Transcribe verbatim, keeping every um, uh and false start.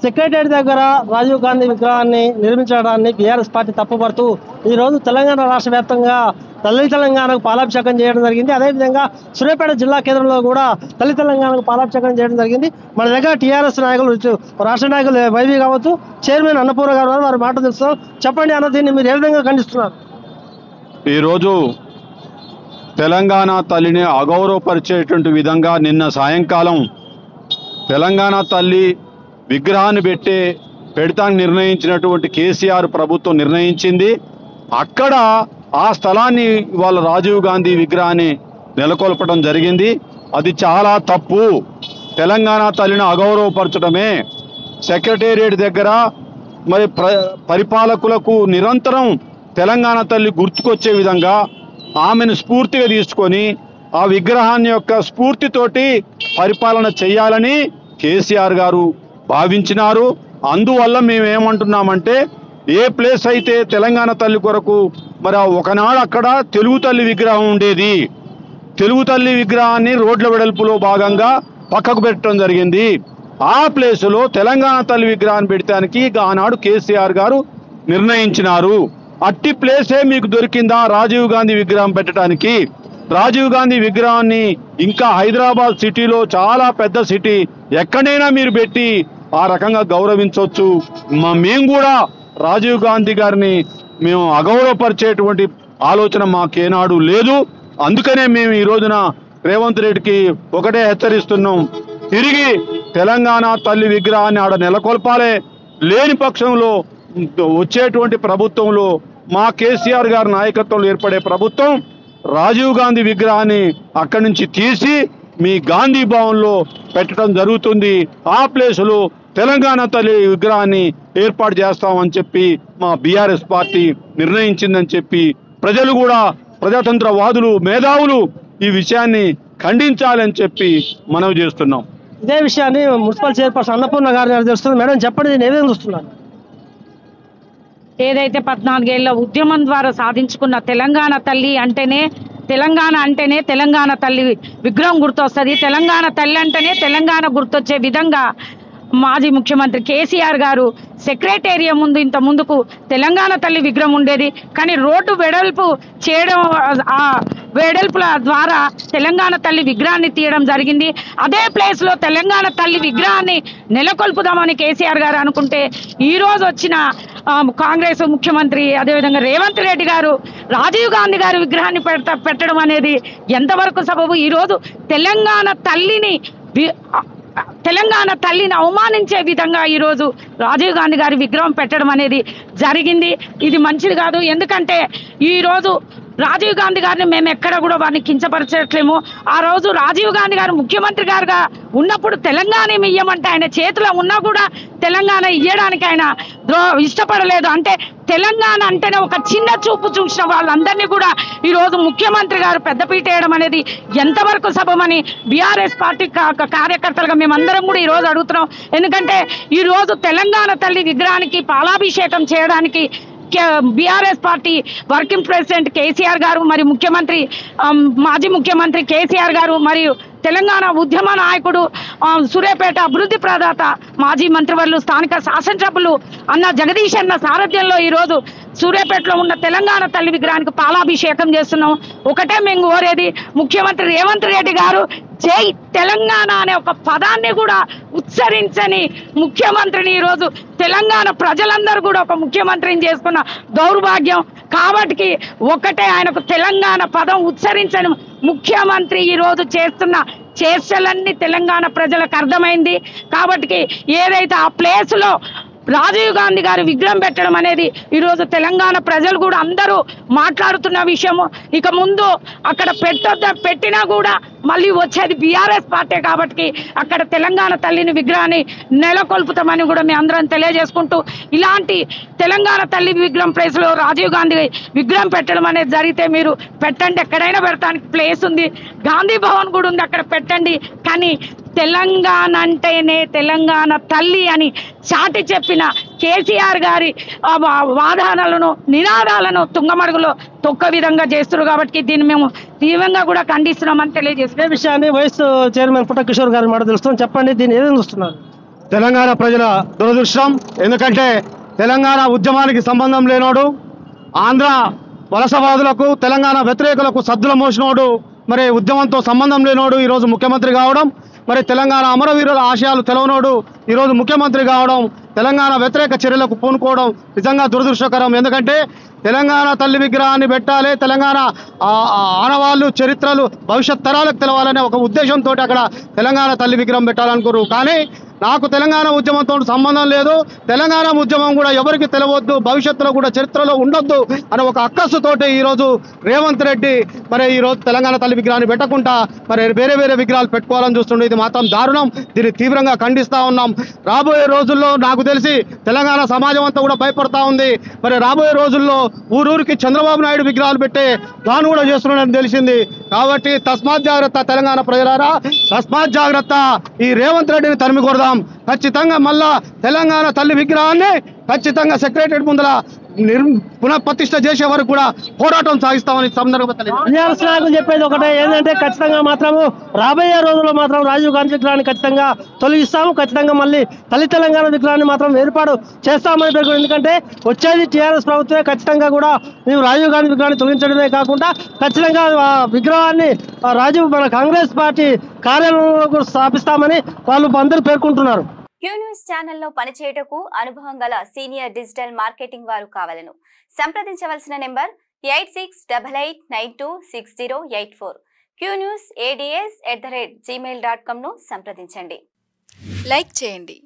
Secretary దగ్గర రాజీవ్ గాంధీ విగ్రహాన్ని నిర్మించడాన్ని BRS party తప్పుపడుతూ ఈరోజు తెలంగాణ రాష్ట్ర వ్యాప్తంగా తల్లి తెలంగాణకు పాలాభిషేకం చేయడం జరిగింది. అదేవిధంగా సూర్యాపేట జిల్లా కేంద్రంలో కూడా తల్లి తెలంగాణకు పాలాభిషేకం చేయడం జరిగింది. మన దగ్గర టీఆర్ఎస్ నాయకులు, రాష్ట్ర నాయకులు వైవి కావచ్చు, చైర్మన్ అన్నపూర్ణ గారు వారి మాట తెలుస్తాం. చెప్పండి అన్న, దీన్ని మీరు ఏ విధంగా ఖండిస్తున్నారు? ఈరోజు తెలంగాణ తల్లిని అగౌరవపరిచేటువంటి విధంగా నిన్న సాయంకాలం తెలంగాణ తల్లి విగ్రహాన్ని పెట్టే పెడతానికి నిర్ణయించినటువంటి కేసీఆర్ ప్రభుత్వం నిర్ణయించింది. అక్కడ ఆ స్థలాన్ని వాళ్ళ రాజీవ్ గాంధీ విగ్రహాన్ని నెలకొల్పడం జరిగింది. అది చాలా తప్పు. తెలంగాణ తల్లిని అగౌరవపరచడమే. సెక్రటేరియట్ దగ్గర మరి ప్ర పరిపాలకులకు నిరంతరం తెలంగాణ తల్లి గుర్తుకొచ్చే విధంగా ఆమెను స్ఫూర్తిగా తీసుకొని ఆ విగ్రహాన్ని యొక్క స్ఫూర్తితోటి పరిపాలన చేయాలని కేసీఆర్ గారు భావించినారు. అందువల్ల మేము ఏమంటున్నామంటే, ఏ ప్లేస్ అయితే తెలంగాణ తల్లి కొరకు మరి ఒకనాడు అక్కడ తెలుగు తల్లి విగ్రహం ఉండేది, తెలుగు తల్లి విగ్రహాన్ని రోడ్ల వెడల్పులో భాగంగా పక్కకు పెట్టడం జరిగింది. ఆ ప్లేసులో తెలంగాణ తల్లి విగ్రహాన్ని పెట్టడానికి ఆనాడు కేసీఆర్ గారు నిర్ణయించినారు. అట్టి ప్లేసే మీకు దొరికిందా రాజీవ్ గాంధీ విగ్రహం పెట్టడానికి? రాజీవ్ గాంధీ విగ్రహాన్ని ఇంకా హైదరాబాద్ సిటీలో చాలా పెద్ద సిటీ ఎక్కడైనా మీరు పెట్టి ఆ రకంగా గౌరవించవచ్చు. మా మేము కూడా రాజీవ్ గాంధీ గారిని మేము అగౌరవపరిచేటువంటి ఆలోచన మాకేనాడు లేదు. అందుకనే మేము ఈ రోజున రేవంత్ రెడ్డికి ఒకటే హెచ్చరిస్తున్నాం, తిరిగి తెలంగాణ తల్లి విగ్రహాన్ని ఆడ నెలకొల్పాలి. లేని పక్షంలో వచ్చేటువంటి ప్రభుత్వంలో మా కేసీఆర్ గారి నాయకత్వంలో ఏర్పడే ప్రభుత్వం రాజీవ్ గాంధీ విగ్రహాన్ని అక్కడి నుంచి తీసి మీ గాంధీ భవన్లో పెట్టడం జరుగుతుంది. ఆ ప్లేసులో తెలంగాణ తల్లి విగ్రహాన్ని ఏర్పాటు చేస్తామని చెప్పి మా బీఆర్ఎస్ పార్టీ నిర్ణయించిందని చెప్పి ప్రజలు కూడా, ప్రజాతంత్రవాదులు, మేధావులు ఈ విషయాన్ని ఖండించాలని చెప్పి మనవి చేస్తున్నాం. ఇదే విషయాన్ని మున్సిపల్ చైర్పర్సన్ అన్నపూర్ణ గారు తెలుస్తుంది. మేడం చెప్పండి, నేను ఏదైనా చూస్తున్నాను. ఏదైతే పద్నాలుగేళ్ల ఉద్యమం ద్వారా సాధించుకున్న తెలంగాణ తల్లి అంటేనే తెలంగాణ అంటేనే తెలంగాణ తల్లి విగ్రహం గుర్తొస్తుంది. తెలంగాణ తల్లి అంటేనే తెలంగాణ గుర్తొచ్చే విధంగా మాజీ ముఖ్యమంత్రి కేసీఆర్ గారు సెక్రటేరియట్ ముందు ఇంత ముందుకు తెలంగాణ తల్లి విగ్రహం ఉండేది, కానీ రోడ్డు వెడల్పు చేయడం, ఆ వెడల్పుల ద్వారా తెలంగాణ తల్లి విగ్రహాన్ని తీయడం జరిగింది. అదే ప్లేస్లో తెలంగాణ తల్లి విగ్రహాన్ని నెలకొల్పుదామని కేసీఆర్ గారు అనుకుంటే, ఈరోజు వచ్చిన కాంగ్రెస్ ముఖ్యమంత్రి అదేవిధంగా రేవంత్ రెడ్డి గారు రాజీవ్ గాంధీ గారి విగ్రహాన్ని పెడతా పెట్టడం అనేది ఎంతవరకు సబబు? ఈరోజు తెలంగాణ తల్లిని తెలంగాణ తల్లిని అవమానించే విధంగా ఈరోజు రాజీవ్ గాంధీ గారి విగ్రహం పెట్టడం అనేది జరిగింది. ఇది మంచిది కాదు. ఎందుకంటే ఈరోజు రాజీవ్ గాంధీ గారిని మేము ఎక్కడ కూడా వారిని కించపరచట్లేము. ఆ రోజు రాజీవ్ గాంధీ గారు ముఖ్యమంత్రి గారుగా ఉన్నప్పుడు తెలంగాణ ఇయ్యమంటే ఆయన చేతిలో ఉన్నా కూడా తెలంగాణ ఇయ్యడానికి ఆయన ఇష్టపడలేదు. అంటే తెలంగాణ అంటేనే ఒక చిన్న చూపు చూసిన వాళ్ళందరినీ కూడా ఈరోజు ముఖ్యమంత్రి గారు పెద్దపీట వేయడం అనేది ఎంతవరకు సబమని బీఆర్ఎస్ పార్టీ కార్యకర్తలుగా మేమందరం కూడా ఈరోజు అడుగుతున్నాం. ఎందుకంటే ఈరోజు తెలంగాణ తల్లి విగ్రహానికి పాలాభిషేకం చేయడానికి BRS party working president KCR గారు, మరి ముఖ్యమంత్రి మాజీ ముఖ్యమంత్రి కేసీఆర్ గారు, మరియు తెలంగాణ ఉద్యమ నాయకుడు, సూర్యాపేట అభివృద్ధి ప్రదాత, మాజీ మంత్రివర్యులు, స్థానిక శాసనసభ్యులు అన్న జగదీష్ అన్న సారథ్యంలో ఈరోజు సూర్యాపేటలో ఉన్న తెలంగాణ తల్లి విగ్రహానికి పాలాభిషేకం చేస్తున్నాం. ఒకటే మేము కోరేది, ముఖ్యమంత్రి రేవంత్ రెడ్డి గారు జై తెలంగాణ అనే ఒక పదాన్ని కూడా ఉచ్చరించని ముఖ్యమంత్రిని ఈరోజు తెలంగాణ ప్రజలందరూ కూడా ఒక ముఖ్యమంత్రిని చేసుకున్న దౌర్భాగ్యం. కాబట్టి ఒకటే, ఆయనకు తెలంగాణ పదం ఉచ్చరించని ముఖ్యమంత్రి ఈరోజు చేస్తున్న చేష్టలన్నీ తెలంగాణ ప్రజలకు అర్థమైంది. కాబట్టి ఏదైతే ఆ ప్లేస్లో రాజీవ్ గాంధీ గారి విగ్రహం పెట్టడం అనేది ఈరోజు తెలంగాణ ప్రజలు కూడా అందరూ మాట్లాడుతున్న విషయము. ఇక ముందు అక్కడ పెట్టొద్ద పెట్టినా కూడా మళ్ళీ వచ్చేది బీఆర్ఎస్ పార్టీ కాబట్టి అక్కడ తెలంగాణ తల్లిని విగ్రహాన్ని నెలకొల్పుతామని కూడా మేము అందరం తెలియజేసుకుంటూ, ఇలాంటి తెలంగాణ తల్లి విగ్రహం ప్లేస్లో రాజీవ్ గాంధీ విగ్రహం పెట్టడం అనేది జరిగితే మీరు పెట్టండి, ఎక్కడైనా పెడతానికి ప్లేస్ ఉంది, గాంధీ భవన్ కూడా ఉంది, అక్కడ పెట్టండి. కానీ తెలంగాణ అంటేనే తెలంగాణ తల్లి అని చాటి చెప్పిన కేసీఆర్ గారి వాదనలను, నినాదాలను తుంగమడుగులో తొక్క విధంగా చేస్తున్నారు. కాబట్టి దీన్ని మేము తీవ్రంగా కూడా ఖండిస్తున్నామని తెలియజేస్తున్నాం. విషయాన్ని వైస్ చైర్మన్ పుట్ట కిషోర్ గారి మాట తెలుస్తాం. చెప్పండి, దీన్ని ఏదైనా చూస్తున్నారు? తెలంగాణ ప్రజల దురదృష్టం. ఎందుకంటే తెలంగాణ ఉద్యమానికి సంబంధం లేనోడు, ఆంధ్ర వలసవాదులకు తెలంగాణ వ్యతిరేకులకు సద్దుల మోసినోడు, మరి ఉద్యమంతో సంబంధం లేనోడు ఈరోజు ముఖ్యమంత్రి కావడం, మరి తెలంగాణ అమరవీరుల ఆశయాలు తెలవనోడు ఈరోజు ముఖ్యమంత్రి కావడం, తెలంగాణ వ్యతిరేక చర్యలకు పూనుకోవడం నిజంగా దురదృష్టకరం. ఎందుకంటే తెలంగాణ తల్లి విగ్రహాన్ని పెట్టాలి, తెలంగాణ ఆనవాళ్ళు చరిత్రలు భవిష్యత్ తరాలకు తెలవాలనే ఒక ఉద్దేశంతో అక్కడ తెలంగాణ తల్లి విగ్రహం పెట్టాలనుకోరు. కానీ నాకు తెలంగాణ ఉద్యమంతో సంబంధం లేదు, తెలంగాణ ఉద్యమం కూడా ఎవరికి తెలవద్దు, భవిష్యత్తులో కూడా చరిత్రలో ఉండొద్దు అనే ఒక అక్కస్సుతోటి ఈరోజు రేవంత్ రెడ్డి మరి ఈరోజు తెలంగాణ తల్లి విగ్రహాన్ని పెట్టకుండా మరి వేరే వేరే విగ్రహాలు పెట్టుకోవాలని చూస్తుండే. ఇది మాత్రం దారుణం, దీన్ని తీవ్రంగా ఖండిస్తూ ఉన్నాం. రాబోయే రోజుల్లో నాకు తెలిసి తెలంగాణ సమాజం అంతా కూడా భయపడతా ఉంది. మరి రాబోయే రోజుల్లో ఊరూరికి చంద్రబాబు నాయుడు విగ్రహాలు పెట్టే ప్లాన్ కూడా చేస్తున్నాడని తెలిసింది. కాబట్టి తస్మాత్ జాగ్రత్త తెలంగాణ ప్రజలారా, తస్మాత్ జాగ్రత్త. ఈ రేవంత్ రెడ్డిని తరిమి కొడదాం. ఖచ్చితంగా మళ్ళా తెలంగాణ తల్లి విగ్రహాన్ని ఖచ్చితంగా సెక్రటరీ ముందర నిర్ పునఃప్రతిష్ఠ చేసే వరకు కూడా పోరాటం సాగిస్తామని సందర్భంగా చెప్పేది ఒకటే, ఏంటంటే ఖచ్చితంగా మాత్రము రాబోయే రోజుల్లో మాత్రం రాజీవ్ గాంధీ విగ్రహాన్ని ఖచ్చితంగా తొలగిస్తాము, ఖచ్చితంగా మళ్ళీ తల్లి తెలంగాణ విగ్రహాన్ని మాత్రం ఏర్పాటు చేస్తామని పేర్కొన్నారు. ఎందుకంటే వచ్చేది టీఆర్ఎస్ ప్రభుత్వమే, ఖచ్చితంగా కూడా మేము రాజీవ్ గాంధీ విగ్రహాన్ని తొలగించడమే కాకుండా ఖచ్చితంగా ఆ విగ్రహాన్ని రాజీవ్ మన కాంగ్రెస్ పార్టీ కార్యాలయంలో స్థాపిస్తామని వాళ్ళు అందరూ పేర్కొంటున్నారు. క్యూ న్యూస్ ఛానల్లో పనిచేయటకు అనుభవం గల సీనియర్ డిజిటల్ మార్కెటింగ్ వారు కావాలను సంప్రదించవలసిన number eight six double eight nine two six zero eight four. Q news ADS at the rate Gmail dot com ను సంప్రదించండి. లైక్ చేయండి,